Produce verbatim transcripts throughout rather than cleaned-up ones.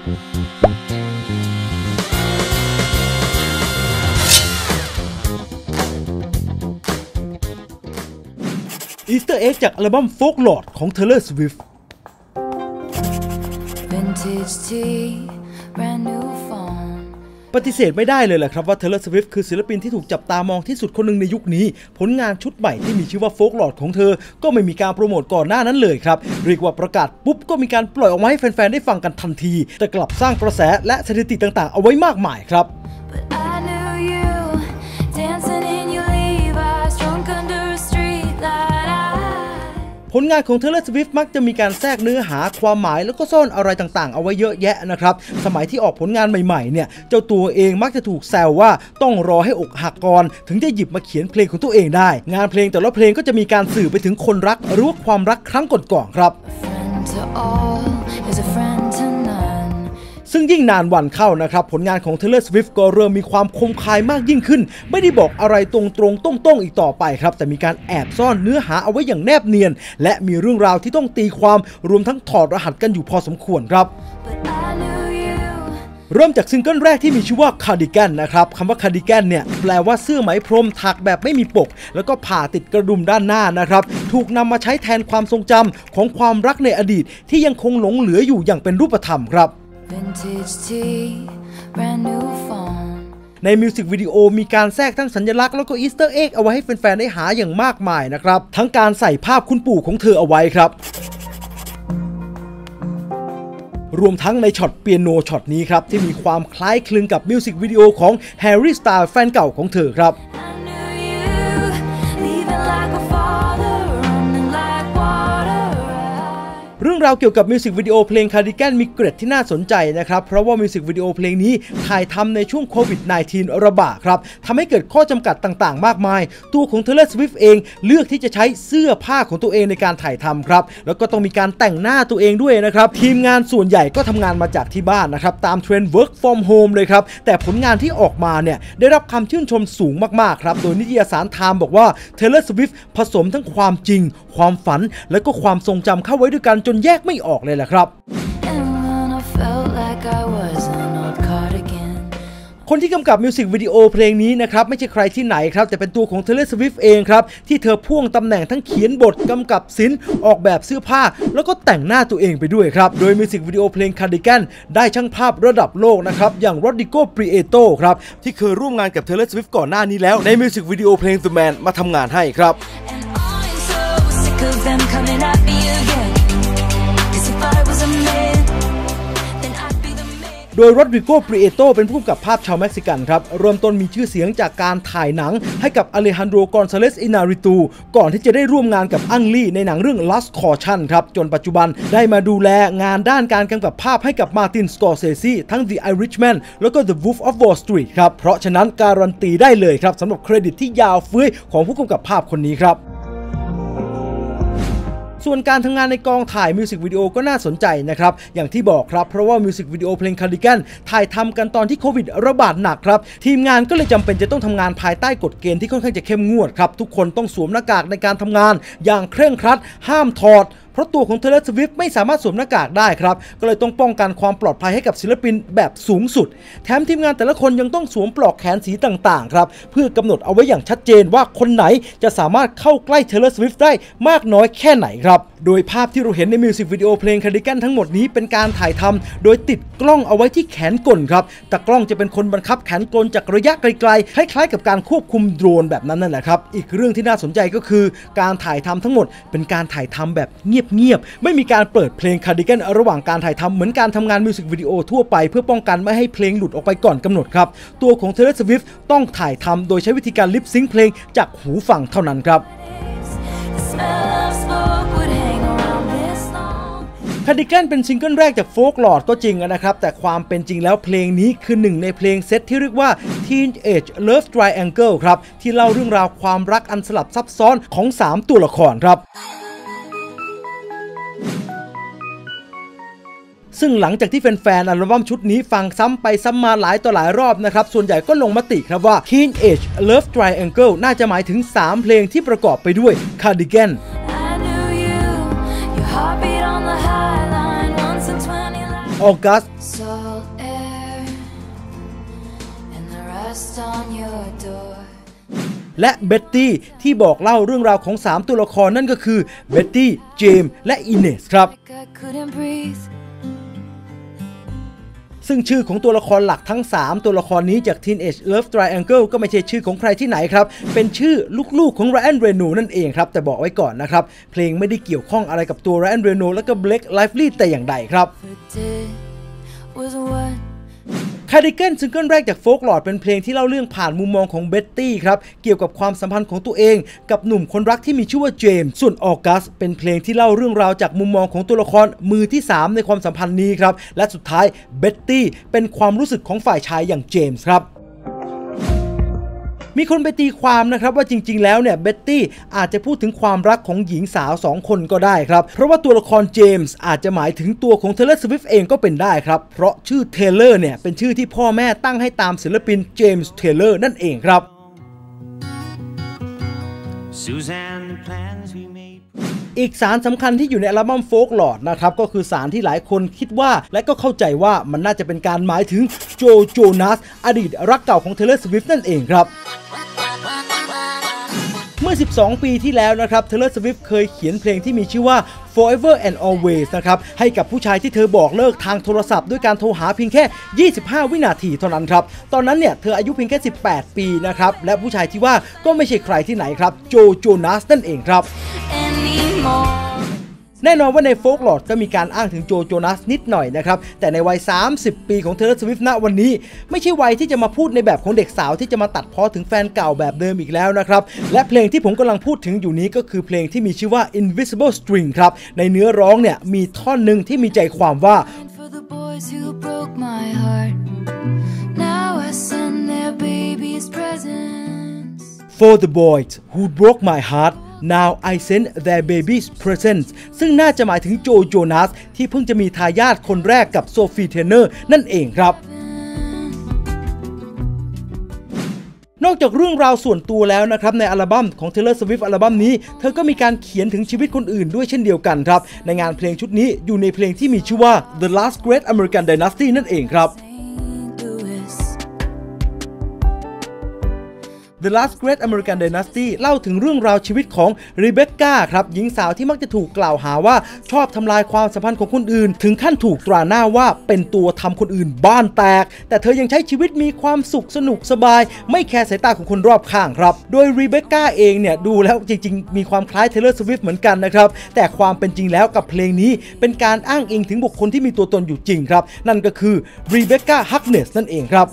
อีสเตอร์เอ็กจากอัลบั้ม Folklore ของ Taylor Swift ปฏิเสธไม่ได้เลยแหละครับว่า Taylor Swift คือศิลปินที่ถูกจับตามองที่สุดคนหนึ่งในยุคนี้ผลงานชุดใหม่ที่มีชื่อว่า Folklore ของเธอก็ไม่มีการโปรโมทก่อนหน้านั้นเลยครับเรียกว่าประกาศปุ๊บก็มีการปล่อยออกมาให้แฟนๆได้ฟังกันทันทีแต่กลับสร้างกระแสและสถิติต่างๆเอาไว้มากมายครับผลงานของ Taylor Swift มักจะมีการแทรกเนื้อหาความหมายแล้วก็ซ่อนอะไรต่างๆเอาไว้เยอะแยะนะครับสมัยที่ออกผลงานใหม่ๆเนี่ยเจ้าตัวเองมักจะถูกแซวว่าต้องรอให้อกหักก่อนถึงจะหยิบมาเขียนเพลงของตัวเองได้งานเพลงแต่ละเพลงก็จะมีการสื่อไปถึงคนรักหรือว่าความรักครั้งก่อนๆครับซึ่งยิ่งนานวันเข้านะครับผลงานของ Taylor Swift ก็เริ่มมีความคมคายมากยิ่งขึ้นไม่ได้บอกอะไรตรงๆต้งๆอีกต่อไปครับแต่มีการแอบซ่อนเนื้อหาเอาไว้อย่างแนบเนียนและมีเรื่องราวที่ต้องตีความรวมทั้งถอดรหัสกันอยู่พอสมควรครับเริ่มจากซิงเกิลแรกที่มีชื่อว่า Cardigan นะครับคำว่า Cardigan เนี่ยแปลว่าเสื้อไหมพรมถักแบบไม่มีปกแล้วก็ผ่าติดกระดุมด้านหน้านะครับถูกนำมาใช้แทนความทรงจำของความรักในอดีตที่ยังคงหลงเหลืออยู่อย่างเป็นรูปธรรมครับในมิวสิกวิดีโอมีการแทรกทั้งสัญลักษณ์แล้วก็อีสเตอร์เอ็กเอาไว้ให้แฟนๆได้หาอย่างมากมายนะครับทั้งการใส่ภาพคุณปู่ของเธอเอาไว้ครับรวมทั้งในช็อตเปียโนช็อตนี้ครับที่มีความคล้ายคลึงกับมิวสิกวิดีโอของแฮร์รี่ สไตล์แฟนเก่าของเธอครับเรื่องราวเกี่ยวกับมิวสิกวิดีโอเพลง Cardigan มีเกร็ดที่น่าสนใจนะครับเพราะว่ามิวสิกวิดีโอเพลงนี้ถ่ายทำในช่วงโควิด สิบเก้า ระบาดครับทำให้เกิดข้อจำกัดต่างๆมากมายตัวของ Taylor Swift เองเลือกที่จะใช้เสื้อผ้าของตัวเองในการถ่ายทำครับแล้วก็ต้องมีการแต่งหน้าตัวเองด้วยนะครับทีมงานส่วนใหญ่ก็ทำงานมาจากที่บ้านนะครับตามเทรนด์ work from home เลยครับแต่ผลงานที่ออกมาเนี่ยได้รับคำชื่นชมสูงมากๆครับโดยนิตยสาร Time บอกว่า Taylor Swift ผสมทั้งความจริงความฝันและก็ความทรงจำเข้าไว้ด้วยกันจนแยกไม่ออกเลยแหละครับคนที่กำกับมิวสิกวิดีโอเพลงนี้นะครับไม่ใช่ใครที่ไหนครับแต่เป็นตัวของ Taylor Swift เองครับที่เธอพ่วงตำแหน่งทั้งเขียนบทกำกับศิลป์ออกแบบเสื้อผ้าแล้วก็แต่งหน้าตัวเองไปด้วยครับโดยมิวสิกวิดีโอเพลง Cardigan ได้ช่างภาพระดับโลกนะครับอย่าง Rodrigo Prieto ครับที่เคยร่วมงานกับ Taylor Swift ก่อนหน้านี้แล้วในมิวสิกวิดีโอเพลง The Man มาทำงานให้ครับโดย Rodrigo Prieto เป็นผู้กำกับภาพชาวเม็กซิกันครับเริ่มต้นมีชื่อเสียงจากการถ่ายหนังให้กับ Alejandro González Iñárritu ก่อนที่จะได้ร่วมงานกับอังลี่ในหนังเรื่อง Last Caution ครับจนปัจจุบันได้มาดูแลงานด้านการกำกับภาพให้กับ Martin Scorsese ทั้ง The Irishman แล้วก็ The Wolf of Wall Street ครับเพราะฉะนั้นการันตีได้เลยครับสำหรับเครดิตที่ยาวเฟ้ยของผู้กำกับภาพคนนี้ครับส่วนการทำงานในกองถ่ายมิวสิกวิดีโอก็น่าสนใจนะครับอย่างที่บอกครับเพราะว่ามิวสิกวิดีโอเพลง Cardigan ถ่ายทำกันตอนที่โควิดระบาดหนักครับทีมงานก็เลยจำเป็นจะต้องทำงานภายใต้กฎเกณฑ์ที่ค่อนข้างจะเข้มงวดครับทุกคนต้องสวมหน้ากากในการทำงานอย่างเคร่งครัดห้ามถอดเพราะตัวของ Taylor Swift ไม่สามารถสวมหน้ากากได้ครับก็เลยต้องป้องกันความปลอดภัยให้กับศิลปินแบบสูงสุดแถมทีมงานแต่ละคนยังต้องสวมปลอกแขนสีต่างๆครับเพื่อกำหนดเอาไว้อย่างชัดเจนว่าคนไหนจะสามารถเข้าใกล้ Taylor Swift ได้มากน้อยแค่ไหนครับโดยภาพที่เราเห็นในมิวสิกวิดีโอเพลง Cardigan ทั้งหมดนี้เป็นการถ่ายทำโดยติดกล้องเอาไว้ที่แขนกลครับแต่กล้องจะเป็นคนบังคับแขนกลจากระยะไกลๆคล้ายๆกับการควบคุมโดรนแบบนั้นนั่นแหละครับอีกเรื่องที่น่าสนใจก็คือการถ่ายทำทั้งหมดเป็นการถ่ายทำแบบเงียบๆไม่มีการเปิดเพลง Cardigan ระหว่างการถ่ายทำเหมือนการทำงานมิวสิกวิดีโอทั่วไปเพื่อป้องกันไม่ให้เพลงหลุดออกไปก่อนกำหนดครับตัวของ Taylor Swift ต้องถ่ายทำโดยใช้วิธีการลิปซิงค์เพลงจากหูฟังเท่านั้นครับCardigan เป็นซิงเกิลแรกจาก Folklore ก็จริงนะครับแต่ความเป็นจริงแล้วเพลงนี้คือหนึ่งในเพลงเซตที่เรียกว่า Teenage Love Triangle ครับที่เล่าเรื่องราวความรักอันสลับซับซ้อนของสามตัวละครครับซึ่งหลังจากที่แฟนๆอัลบั้มชุดนี้ฟังซ้ำไปซ้ำมาหลายต่อหลายรอบนะครับส่วนใหญ่ก็ลงมติครับว่า Teenage Love Triangle น่าจะหมายถึงสามเพลงที่ประกอบไปด้วย Cardigan ออกัสและเบ็ตตี้ที่บอกเล่าเรื่องราวของสามตัวละครนั่นก็คือเบ็ตตี้เจมส์และอินเนสครับซึ่งชื่อของตัวละครหลักทั้งสามตัวละครนี้จาก Teenage Love Triangle ก็ไม่ใช่ชื่อของใครที่ไหนครับเป็นชื่อลูกๆของ Ryan Reynolds นั่นเองครับแต่บอกไว้ก่อนนะครับเพลงไม่ได้เกี่ยวข้องอะไรกับตัว Ryan Reynolds และก็ Blake Lively แต่อย่างใดครับCardigan ซิงเกิลแรกจากโฟล์คลอร์ดเป็นเพลงที่เล่าเรื่องผ่านมุมมองของเบ็ตตี้ครับเกี่ยวกับความสัมพันธ์ของตัวเองกับหนุ่มคนรักที่มีชื่อว่าเจมส์ส่วนออกัสเป็นเพลงที่เล่าเรื่องราวจากมุมมองของตัวละครมือที่สามในความสัมพันธ์นี้ครับและสุดท้ายเบ็ตตี้เป็นความรู้สึกของฝ่ายชายอย่างเจมส์ครับมีคนไปตีความนะครับว่าจริงๆแล้วเนี่ยเบ็ตตี้อาจจะพูดถึงความรักของหญิงสาวสองคนก็ได้ครับเพราะว่าตัวละครเจมส์อาจจะหมายถึงตัวของ Taylor Swift เองก็เป็นได้ครับเพราะชื่อ Taylor เนี่ยเป็นชื่อที่พ่อแม่ตั้งให้ตามศิลปินเจมส์ Taylor นั่นเองครับอีกสารสำคัญที่อยู่ในอัลบั้มโฟล์คลอร์ดนะครับก็คือสารที่หลายคนคิดว่าและก็เข้าใจว่ามันน่าจะเป็นการหมายถึงโจโจนาสอดีตรักเก่าของ Taylor Swift นั่นเองครับเมื่อสิบสองปีที่แล้วนะครับ Taylor Swift เคยเขียนเพลงที่มีชื่อว่า Forever and Always นะครับให้กับผู้ชายที่เธอบอกเลิกทางโทรศัพท์ด้วยการโทรหาเพียงแค่ยี่สิบห้าวินาทีเท่านั้นครับตอนนั้นเนี่ยเธออายุเพียงแค่สิบแปดปีนะครับและผู้ชายที่ว่าก็ไม่ใช่ใครที่ไหนครับโจโจนาสนั่นเองครับแน่นอนว่าในโฟล์คลอร์ดก็มีการอ้างถึงโจโจนาสนิดหน่อยนะครับแต่ในวัยสามสิบปีของ Taylor Swift ณวันนี้ไม่ใช่วัยที่จะมาพูดในแบบของเด็กสาวที่จะมาตัดพ้อถึงแฟนเก่าแบบเดิมอีกแล้วนะครับและเพลงที่ผมกำลังพูดถึงอยู่นี้ก็คือเพลงที่มีชื่อว่า Invisible String ครับในเนื้อร้องเนี่ยมีท่อนหนึ่งที่มีใจความว่า For the boys who broke my heart Now I send their babies presents ซึ่งน่าจะหมายถึงโจโจนาสที่เพิ่งจะมีทายาทคนแรกกับโซฟีเทเนอร์นั่นเองครับนอกจากเรื่องราวส่วนตัวแล้วนะครับในอัลบั้มของ Taylor Swift อัลบั้มนี้เธอก็มีการเขียนถึงชีวิตคนอื่นด้วยเช่นเดียวกันครับในงานเพลงชุดนี้อยู่ในเพลงที่มีชื่อว่า The Last Great American Dynasty นั่นเองครับThe Last Great American Dynasty เล่าถึงเรื่องราวชีวิตของรีเบคก้าครับหญิงสาวที่มักจะถูกกล่าวหาว่าชอบทำลายความสัมพันธ์ของคนอื่นถึงขั้นถูกตราหน้าว่าเป็นตัวทำคนอื่นบ้านแตกแต่เธอยังใช้ชีวิตมีความสุขสนุกสบายไม่แคร์สายตาของคนรอบข้างครับโดยรีเบคก้าเองเนี่ยดูแล้วจริงๆมีความคล้าย Taylor Swift เหมือนกันนะครับแต่ความเป็นจริงแล้วกับเพลงนี้เป็นการอ้างอิงถึงบุคคลที่มีตัวตนอยู่จริงครับนั่นก็คือรีเบคก้าฮักเนสนั่นเองครับ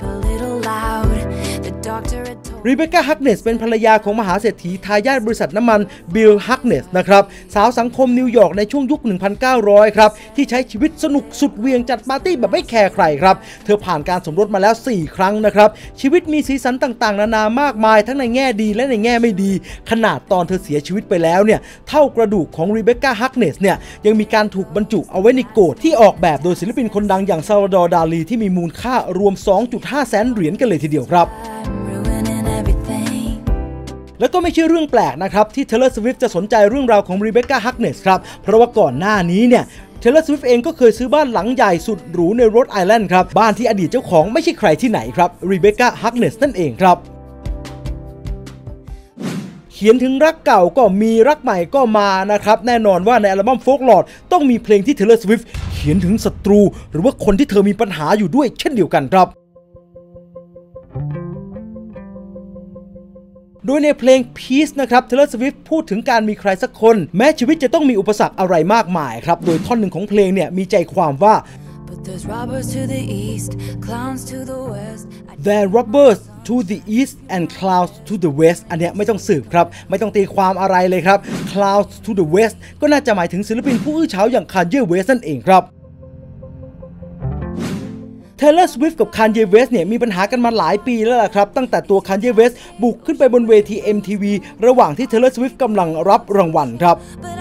รีเบคก้าฮักเนสเป็นภรรยาของมหาเศรษฐีทายาทบริษัทน้ำมันบิลฮักเนสนะครับสาวสังคมนิวยอร์กในช่วงยุค หนึ่งพันเก้าร้อย ครับที่ใช้ชีวิตสนุกสุดเวียงจัดปาร์ตี้แบบไม่แคร์ใครครับเธอผ่านการสมรสมาแล้วสี่ครั้งนะครับชีวิตมีสีสันต่างๆนานามากมายทั้งในแง่ดีและในแง่ไม่ดีขนาดตอนเธอเสียชีวิตไปแล้วเนี่ยเท่ากระดูกของรีเบคก้าฮักเนสเนี่ยยังมีการถูกบรรจุเอาไว้ในโกรธที่ออกแบบโดยศิลปินคนดังอย่างซาลวาดอร์ดาลีที่มีมูลค่ารวม สองจุดห้า แสนเหรียญกันเลยทีเดียวครับแล้วก็ไม่ใช่เรื่องแปลกนะครับที่ Taylor Swift จะสนใจเรื่องราวของ Rebecca Harkness ครับเพราะว่าก่อนหน้านี้เนี่ย Taylor Swift เองก็เคยซื้อบ้านหลังใหญ่สุดหรูในโรดไอแลนด์ครับบ้านที่อดีตเจ้าของไม่ใช่ใครที่ไหนครับ Rebecca Harkness นั่นเองครับเขียนถึงรักเก่าก็มีรักใหม่ก็มานะครับแน่นอนว่าในอัลบั้มโฟล์คลอร์ดต้องมีเพลงที่ Taylor Swift เขียนถึงศัตรูหรือว่าคนที่เธอมีปัญหาอยู่ด้วยเช่นเดียวกันครับโดยในเพลง Peace นะครับ Taylor Swift พูดถึงการมีใครสักคนแม้ชีวิตจะต้องมีอุปสรรคอะไรมากมายครับโดยท่อนหนึ่งของเพลงเนี่ยมีใจความว่า There are robbers to the east and clouds to the west อันเนี้ยไม่ต้องสืบครับไม่ต้องตีความอะไรเลยครับ clouds to the west ก็น่าจะหมายถึงศิลปินผู้อื้อฉาวอย่าง Kanye West นั่นเองครับTaylor Swift กับ Kanye West เนี่ยมีปัญหากันมาหลายปีแล้วล่ะครับตั้งแต่ตัว Kanye West บุกขึ้นไปบนเวที เอ็ม ที วี ระหว่างที่ Taylor Swift กำลังรับรางวัลครับ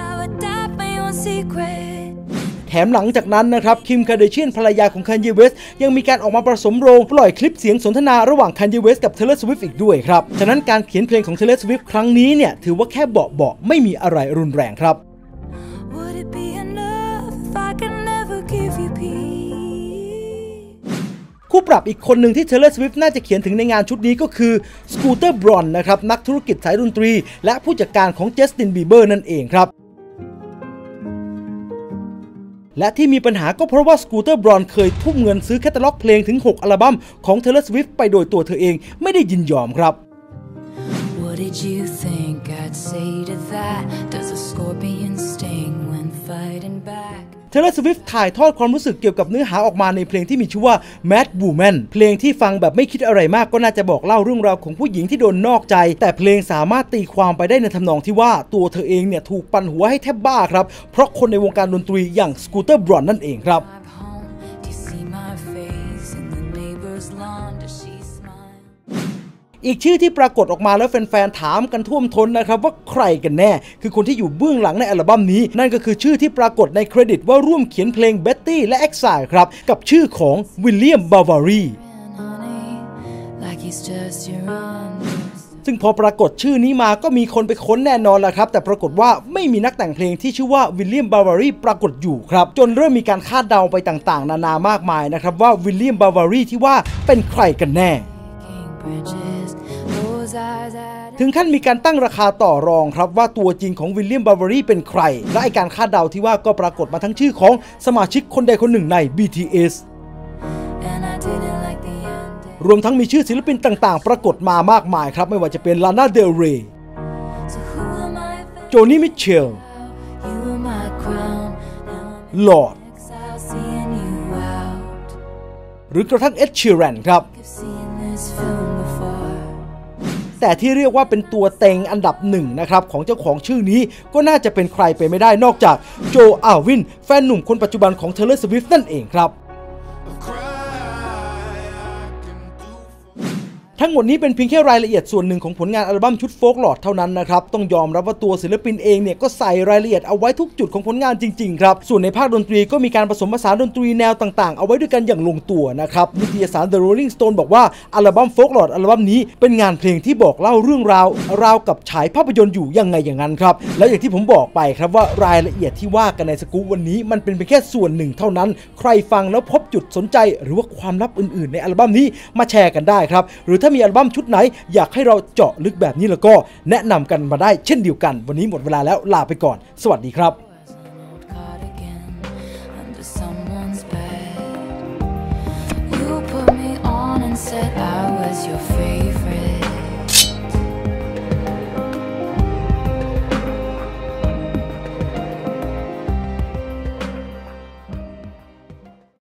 แถมหลังจากนั้นนะครับคิมคาร์เดเชียนภรรยาของ Kanye West ยังมีการออกมาผสมโรงปล่อยคลิปเสียงสนทนาระหว่าง Kanye West กับ Taylor Swift อีกด้วยครับฉะนั้นการเขียนเพลงของ Taylor Swift ครั้งนี้เนี่ยถือว่าแค่เบาๆไม่มีอะไรรุนแรงครับปรับอีกคนหนึ่งที่ Taylor Swift น่าจะเขียนถึงในงานชุดนี้ก็คือ Scooter Braun นะครับนักธุรกิจสายดนตรีและผู้จัดการของ Justin Bieber นั่นเองครับและที่มีปัญหาก็เพราะว่า Scooter Braun เคยทุ่มเงินซื้อแคตตาล็อกเพลงถึงหกอัลบั้มของ Taylor Swift ไปโดยตัวเธอเองไม่ได้ยินยอมครับ What did you think I'd say to that? Does a scorpion sting when fighting back? Taylor Swift ถ่ายทอดความรู้สึกเกี่ยวกับเนื้อหาออกมาในเพลงที่มีชื่อว่า Mad Woman เพลงที่ฟังแบบไม่คิดอะไรมากก็น่าจะบอกเล่าเรื่องราวของผู้หญิงที่โดนนอกใจแต่เพลงสามารถตีความไปได้ในทำนองที่ว่าตัวเธอเองเนี่ยถูกปั่นหัวให้แทบบ้าครับเพราะคนในวงการดนตรีอย่าง Scooter Braun นั่นเองครับอีกชื่อที่ปรากฏออกมาแล้วแฟนๆถามกันท่วมท้นนะครับว่าใครกันแน่คือคนที่อยู่เบื้องหลังในอัลบั้มนี้นั่นก็คือชื่อที่ปรากฏในเครดิตว่าร่วมเขียนเพลง Betty และ Exile ครับกับชื่อของวิลเลียมบาวารีซึ่งพอปรากฏชื่อนี้มาก็มีคนไปค้นแน่นอนแหละครับแต่ปรากฏว่าไม่มีนักแต่งเพลงที่ชื่อว่าวิลเลียมบาวารีปรากฏอยู่ครับจนเริ่มมีการคาดเดาไปต่างๆนานามากมายนะครับว่าวิลเลียมบาวารีที่ว่าเป็นใครกันแน่ถึงขั้นมีการตั้งราคาต่อรองครับว่าตัวจริงของวิลเลียมบาวารีเป็นใครและไอการคาดเดาที่ว่าก็ปรากฏมาทั้งชื่อของสมาชิกคนใดคนหนึ่งใน บี ที เอส รวมทั้งมีชื่อศิลปินต่างๆปรากฏมามากมายครับไม่ว่าจะเป็นลานาเดลเรย์โจนี่มิเชลลอร์ดหรือกระทั่งเอ็ดชีแรนครับแต่ที่เรียกว่าเป็นตัวเต็งอันดับหนึ่งนะครับของเจ้าของชื่อนี้ก็น่าจะเป็นใครไปไม่ได้นอกจากโจอัลวินแฟนหนุ่มคนปัจจุบันของ Taylor Swift นั่นเองครับทั้งหมดนี้เป็นเพียงแค่รายละเอียดส่วนหนึ่งของผลงานอัลบั้มชุดโฟล์คลอร์ดเท่านั้นนะครับต้องยอมรับว่าตัวศิลปินเองเนี่ยก็ใส่รายละเอียดเอาไว้ทุกจุดของผลงานจริงๆครับส่วนในภาคดนตรีก็มีการผสมผสานดนตรีแนวต่างๆเอาไว้ด้วยกันอย่างลงตัวนะครับนิตยสาร The Rolling Stone บอกว่าอัลบั้มโฟล์คลอร์ดอัลบั้มนี้เป็นงานเพลงที่บอกเล่าเรื่องราวราวกับฉายภาพยนตร์อยู่ยังไงอย่างนั้นครับแล้วอย่างที่ผมบอกไปครับว่ารายละเอียดที่ว่ากันในสกู๊ปวันนี้มันเป็นเพียงแค่ส่วนหนึ่งเท่านั้นใครฟังแล้วพบจุดสนใจหรือว่าความลับอื่นๆในอัลบั้มนี้มาแชร์กันได้ครับหรือถ้ามีอัลบั้มชุดไหนอยากให้เราเจาะลึกแบบนี้แล้วก็แนะนำกันมาได้เช่นเดียวกันวันนี้หมดเวลาแล้วลาไปก่อนสวัสดีครับ Said I was your favorite